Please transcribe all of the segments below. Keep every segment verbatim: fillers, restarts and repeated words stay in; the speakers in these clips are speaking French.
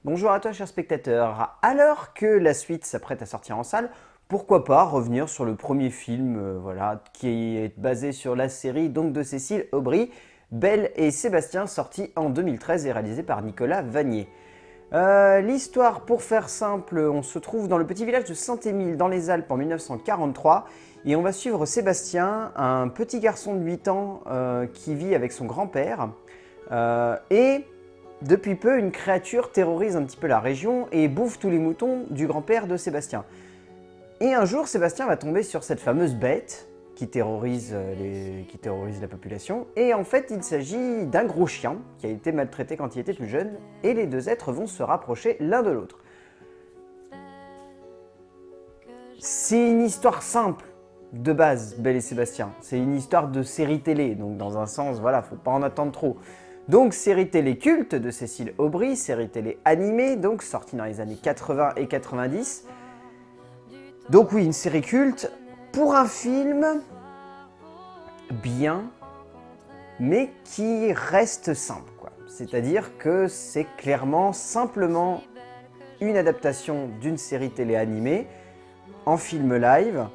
Bonjour à toi cher spectateur, alors que la suite s'apprête à sortir en salle, pourquoi pas revenir sur le premier film euh, voilà, qui est basé sur la série donc de Cécile Aubry, Belle et Sébastien, sorti en deux mille treize et réalisé par Nicolas Vanier. Euh, L'histoire, pour faire simple, on se trouve dans le petit village de Saint-Émile dans les Alpes en mille neuf cent quarante-trois et on va suivre Sébastien, un petit garçon de huit ans euh, qui vit avec son grand-père euh, et depuis peu, une créature terrorise un petit peu la région et bouffe tous les moutons du grand-père de Sébastien. Et un jour, Sébastien va tomber sur cette fameuse bête qui terrorise, les... qui terrorise la population. Et en fait, il s'agit d'un gros chien qui a été maltraité quand il était plus jeune. Et les deux êtres vont se rapprocher l'un de l'autre. C'est une histoire simple de base, Belle et Sébastien. C'est une histoire de série télé, donc dans un sens, voilà, faut pas en attendre trop. Donc série télé culte de Cécile Aubry, série télé animée, donc sortie dans les années quatre-vingts et quatre-vingt-dix. Donc oui, une série culte pour un film bien, mais qui reste simple, quoi. C'est-à-dire que c'est clairement simplement une adaptation d'une série télé animée en film live,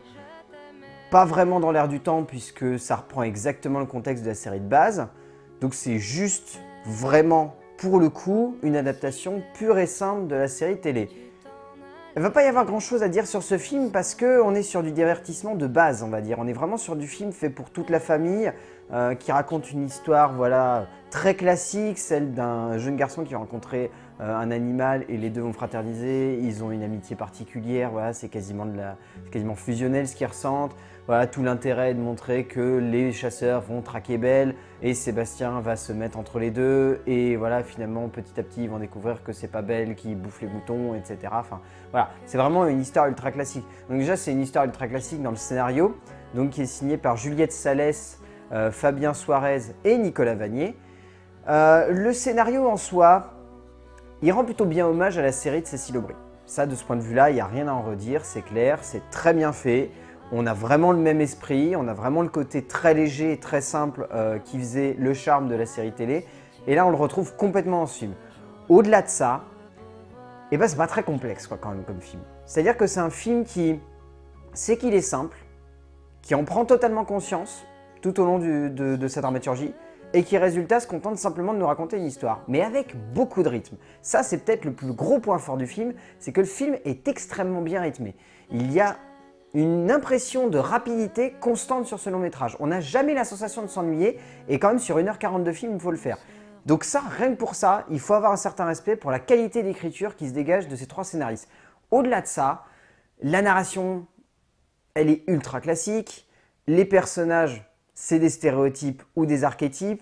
pas vraiment dans l'air du temps puisque ça reprend exactement le contexte de la série de base. Donc c'est juste vraiment, pour le coup, une adaptation pure et simple de la série télé. Il ne va pas y avoir grand chose à dire sur ce film parce qu'on est sur du divertissement de base, on va dire. On est vraiment sur du film fait pour toute la famille, euh, qui raconte une histoire voilà, très classique, celle d'un jeune garçon qui va rencontrer euh, un animal et les deux vont fraterniser. Ils ont une amitié particulière, voilà, c'est quasiment, de la, quasiment fusionnel ce qu'ils ressentent. Voilà, tout l'intérêt est de montrer que les chasseurs vont traquer Belle et Sébastien va se mettre entre les deux et voilà, finalement petit à petit ils vont découvrir que c'est pas Belle qui bouffe les moutons, et cetera. Enfin voilà, c'est vraiment une histoire ultra classique. Donc déjà c'est une histoire ultra classique dans le scénario, donc qui est signé par Juliette Salès, euh, Fabien Suarez et Nicolas Vanier. Euh, le scénario en soi, il rend plutôt bien hommage à la série de Cécile Aubry. Ça, de ce point de vue-là, il n'y a rien à en redire, c'est clair, c'est très bien fait. On a vraiment le même esprit, on a vraiment le côté très léger et très simple euh, qui faisait le charme de la série télé. Et là, on le retrouve complètement dans ce film. Au-delà de ça, eh ben, c'est pas très complexe quoi, quand même comme film. C'est-à-dire que c'est un film qui sait qu'il est simple, qui en prend totalement conscience tout au long du, de, de sa dramaturgie et qui, résultat, se contente simplement de nous raconter une histoire, mais avec beaucoup de rythme. Ça, c'est peut-être le plus gros point fort du film, c'est que le film est extrêmement bien rythmé. Il y a une impression de rapidité constante sur ce long métrage. On n'a jamais la sensation de s'ennuyer et quand même sur une heure quarante de film, il faut le faire. Donc ça, rien que pour ça, il faut avoir un certain respect pour la qualité d'écriture qui se dégage de ces trois scénaristes. Au-delà de ça, la narration, elle est ultra classique. Les personnages, c'est des stéréotypes ou des archétypes.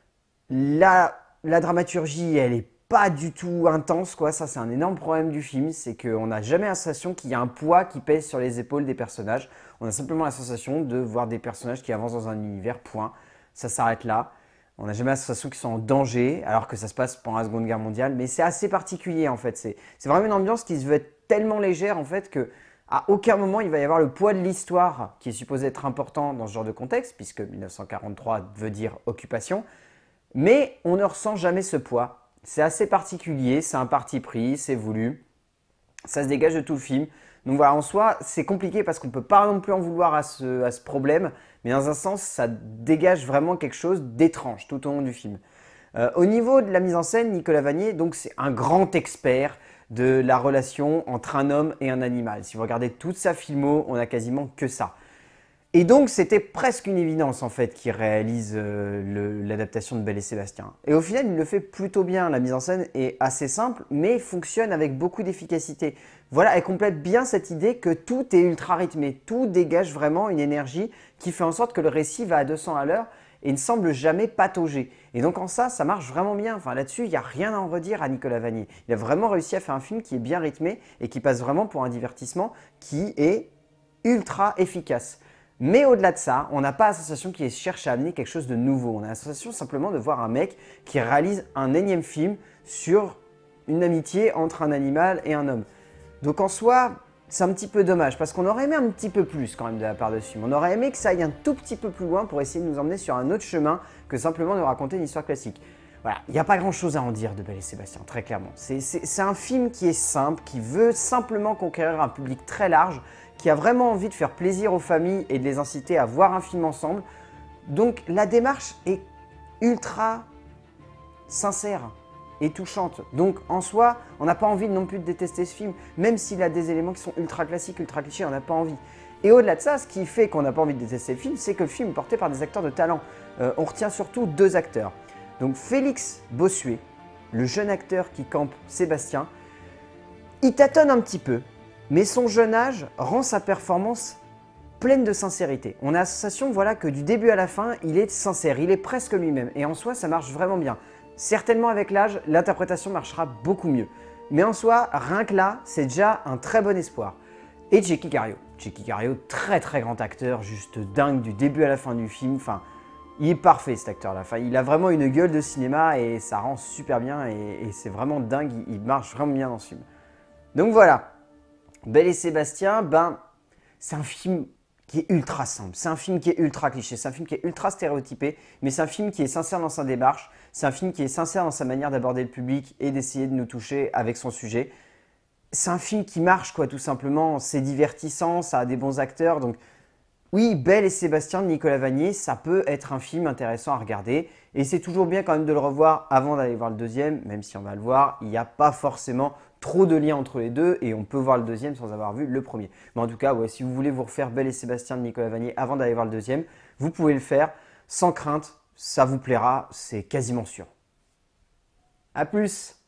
La, la dramaturgie, elle est pas du tout intense, quoi. Ça c'est un énorme problème du film, c'est qu'on n'a jamais la sensation qu'il y a un poids qui pèse sur les épaules des personnages. On a simplement la sensation de voir des personnages qui avancent dans un univers, point. Ça s'arrête là. On n'a jamais la sensation qu'ils sont en danger, alors que ça se passe pendant la Seconde Guerre mondiale. Mais c'est assez particulier en fait. C'est vraiment une ambiance qui se veut être tellement légère en fait que à aucun moment il va y avoir le poids de l'histoire qui est supposé être important dans ce genre de contexte, puisque mille neuf cent quarante-trois veut dire occupation. Mais on ne ressent jamais ce poids. C'est assez particulier, c'est un parti pris, c'est voulu, ça se dégage de tout le film. Donc voilà, en soi, c'est compliqué parce qu'on ne peut pas non plus en vouloir à ce, à ce problème, mais dans un sens, ça dégage vraiment quelque chose d'étrange tout au long du film. Euh, au niveau de la mise en scène, Nicolas Vanier, donc c'est un grand expert de la relation entre un homme et un animal. Si vous regardez toute sa filmo, on a quasiment que ça. Et donc, c'était presque une évidence, en fait, qu'il réalise euh, l'adaptation de Belle et Sébastien. Et au final, il le fait plutôt bien. La mise en scène est assez simple, mais fonctionne avec beaucoup d'efficacité. Voilà, elle complète bien cette idée que tout est ultra rythmé. Tout dégage vraiment une énergie qui fait en sorte que le récit va à deux cents à l'heure et ne semble jamais patauger. Et donc, en ça, ça marche vraiment bien. Enfin, là-dessus, il n'y a rien à en redire à Nicolas Vanier. Il a vraiment réussi à faire un film qui est bien rythmé et qui passe vraiment pour un divertissement qui est ultra efficace. Mais au-delà de ça, on n'a pas la sensation qu'il cherche à amener quelque chose de nouveau. On a la sensation simplement de voir un mec qui réalise un énième film sur une amitié entre un animal et un homme. Donc en soi, c'est un petit peu dommage parce qu'on aurait aimé un petit peu plus quand même de la part de ce film. On aurait aimé que ça aille un tout petit peu plus loin pour essayer de nous emmener sur un autre chemin que simplement de raconter une histoire classique. Voilà, il n'y a pas grand-chose à en dire de Belle et Sébastien, très clairement. C'est un film qui est simple, qui veut simplement conquérir un public très large, qui a vraiment envie de faire plaisir aux familles et de les inciter à voir un film ensemble. Donc la démarche est ultra sincère et touchante. Donc en soi, on n'a pas envie non plus de détester ce film, même s'il a des éléments qui sont ultra classiques, ultra clichés, on n'a pas envie. Et au-delà de ça, ce qui fait qu'on n'a pas envie de détester le film, c'est que le film est porté par des acteurs de talent. Euh, on retient surtout deux acteurs. Donc Félix Bossuet, le jeune acteur qui campe Sébastien, il tâtonne un petit peu, mais son jeune âge rend sa performance pleine de sincérité. On a la sensation voilà, que du début à la fin, il est sincère, il est presque lui-même. Et en soi, ça marche vraiment bien. Certainement avec l'âge, l'interprétation marchera beaucoup mieux. Mais en soi, rien que là, c'est déjà un très bon espoir. Et Tchéky Karyo. Tchéky Karyo, très très grand acteur, juste dingue du début à la fin du film. Enfin, il est parfait cet acteur-là. Enfin, il a vraiment une gueule de cinéma et ça rend super bien et, et c'est vraiment dingue. Il, il marche vraiment bien dans ce film. Donc voilà, Belle et Sébastien, ben, c'est un film qui est ultra simple, c'est un film qui est ultra cliché, c'est un film qui est ultra stéréotypé, mais c'est un film qui est sincère dans sa démarche, c'est un film qui est sincère dans sa manière d'aborder le public et d'essayer de nous toucher avec son sujet. C'est un film qui marche, quoi, tout simplement, c'est divertissant, ça a des bons acteurs, donc oui, Belle et Sébastien de Nicolas Vanier, ça peut être un film intéressant à regarder, et c'est toujours bien quand même de le revoir avant d'aller voir le deuxième, même si on va le voir, il n'y a pas forcément trop de liens entre les deux et on peut voir le deuxième sans avoir vu le premier. Mais en tout cas, ouais, si vous voulez vous refaire Belle et Sébastien de Nicolas Vanier avant d'aller voir le deuxième, vous pouvez le faire sans crainte, ça vous plaira, c'est quasiment sûr. A plus!